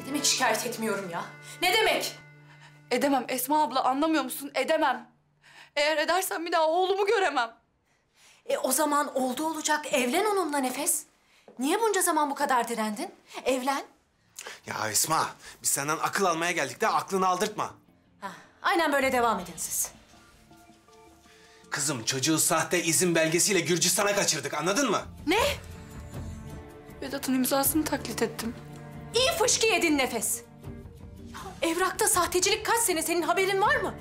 demek şikayet etmiyorum ya? Ne demek? Edemem Esma abla, anlamıyor musun? Edemem. Eğer edersem bir daha oğlumu göremem. O zaman oldu olacak evlen onunla Nefes. Niye bunca zaman bu kadar direndin? Evlen. Ya Esma, biz senden akıl almaya geldik de aklını aldırtma. Hah, aynen böyle devam edin siz. Kızım, çocuğu sahte izin belgesiyle Gürcistan'a kaçırdık, anladın mı? Ne? Vedat'ın imzasını taklit ettim. İyi fışkı yedin Nefes. Ya, evrakta sahtecilik kaç sene, senin haberin var mı?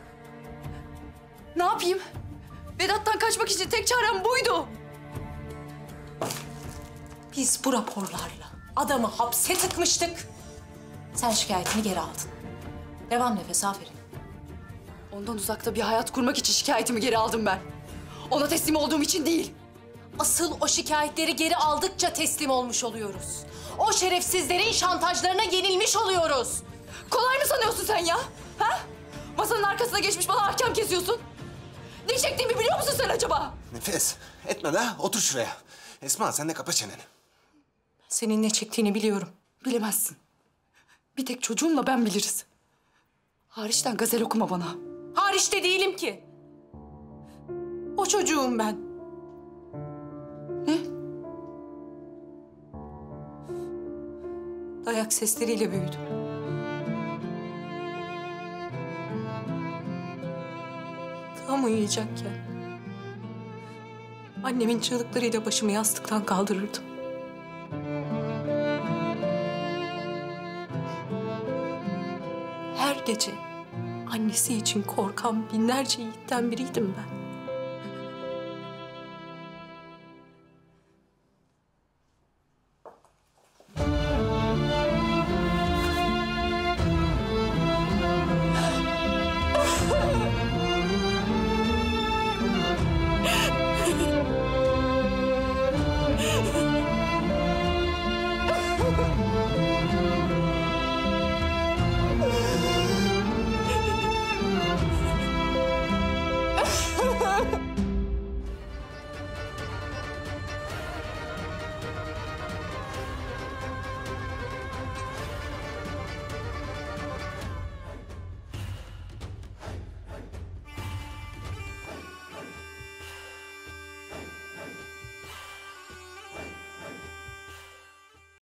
Ne yapayım? Vedat'tan kaçmak için tek çarem buydu. Biz bu raporlarla adamı hapse tıkmıştık. Sen şikayetini geri aldın. Devam Nefes, aferin. Ondan uzakta bir hayat kurmak için şikayetimi geri aldım ben. Ona teslim olduğum için değil. Asıl o şikayetleri geri aldıkça teslim olmuş oluyoruz. O şerefsizlerin şantajlarına yenilmiş oluyoruz. Kolay mı sanıyorsun sen ya? Ha? Masanın arkasına geçmiş bana ahkam kesiyorsun. Ne çektiğimi biliyor musun sen acaba? Nefes, etme de otur şuraya. Esma, sen de kapa çeneni. Senin ne çektiğini biliyorum. Bilemezsin. Bir tek çocuğumla ben biliriz. Hariçten gazel okuma bana. Hariç de değilim ki. O çocuğum ben. Ne? Dayak sesleriyle büyüdüm. Tam uyuyacakken annemin çığlıklarıyla başımı yastıktan kaldırırdım. Her gece annesi için korkan binlerce yiğitten biriydim ben.